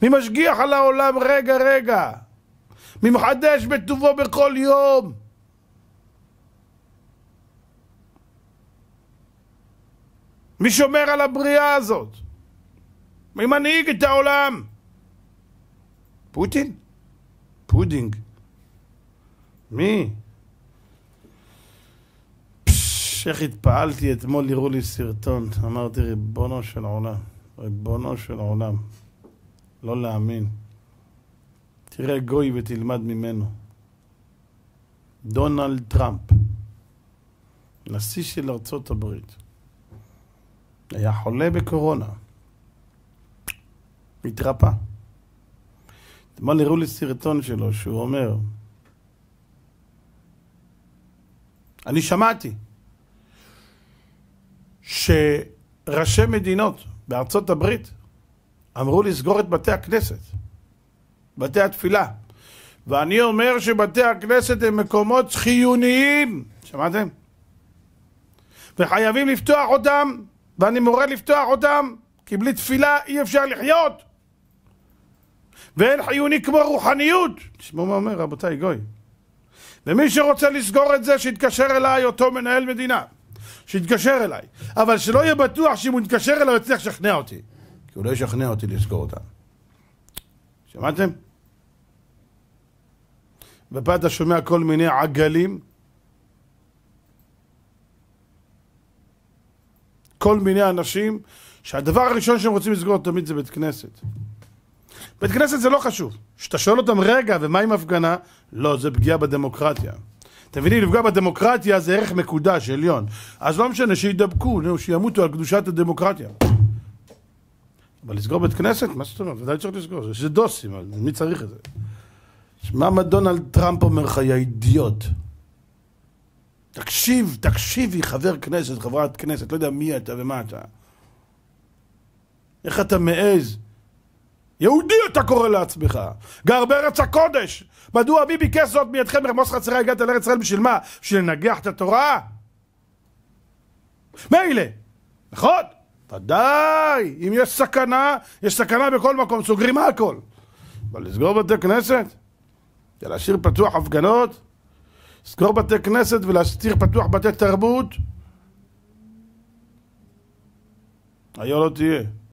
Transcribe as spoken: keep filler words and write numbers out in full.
מי משגיח על העולם רגע רגע? מי מחדש בטובו בכל יום? מי שומר על הבריאה הזאת? מי מנהיג את העולם? פוטין? פודינג. מי? פש, איך התפעלתי אתמול, לראו לי סרטון. אמרתי, ריבונו של עולם. ריבונו של עולם. לא להאמין. תראה גוי ותלמד ממנו. דונלד טראמפ. נשיא של ארצות הברית. היה חולה בקורונה. התרפא. אתמול הראו לי סרטון שלו שהוא אומר, אני שמעתי שראשי מדינות בארצות הברית אמרו לסגור את בתי הכנסת, בתי התפילה, ואני אומר שבתי הכנסת הם מקומות חיוניים, שמעתם? וחייבים לפתוח אותם, ואני מורה לפתוח אותם, כי בלי תפילה אי אפשר לחיות. ואין חיוני כמו רוחניות. תשמעו מה אומר, רבותיי, גוי. ומי שרוצה לסגור את זה, שיתקשר אליי, אותו מנהל מדינה. שיתקשר אליי. אבל שלא יהיה בטוח שאם הוא יתקשר אליי, הוא יצליח לשכנע אותי. כי הוא לא ישכנע אותי לסגור אותם. שמעתם? ופה אתה שומע כל מיני עגלים. כל מיני אנשים, שהדבר הראשון שהם רוצים לסגור תמיד זה בית כנסת. בית כנסת זה לא חשוב. שאתה שואל אותם רגע, ומה עם הפגנה? לא, זה פגיעה בדמוקרטיה. אתם מבינים, לפגוע בדמוקרטיה זה ערך מקודש, עליון. אז לא משנה, שידבקו, שימותו על קדושת הדמוקרטיה. אבל לסגור בית כנסת? מה זאת אומרת? ודאי צריך לסגור. זה דוסים, מי צריך את זה? מה דונלד טראמפ אומר לך, יא אידיוט? תקשיב, תקשיבי, חבר כנסת, חברת כנסת, לא יודע מי אתה ומה אתה. איך אתה מעז? יהודי אתה קורא לעצמך, גר בארץ הקודש. מדוע מי ביקש זאת מידכם לרמוס חצרי הגעת לארץ ישראל? בשביל מה? בשביל לנגח את התורה? מילא, נכון? ודאי, אם יש סכנה, יש סכנה בכל מקום, סוגרים הכל. אבל לסגור בתי כנסת? להשאיר פתוח הפגנות? לסגור בתי כנסת ולהשאיר פתוח בתי תרבות? היה לא תהיה.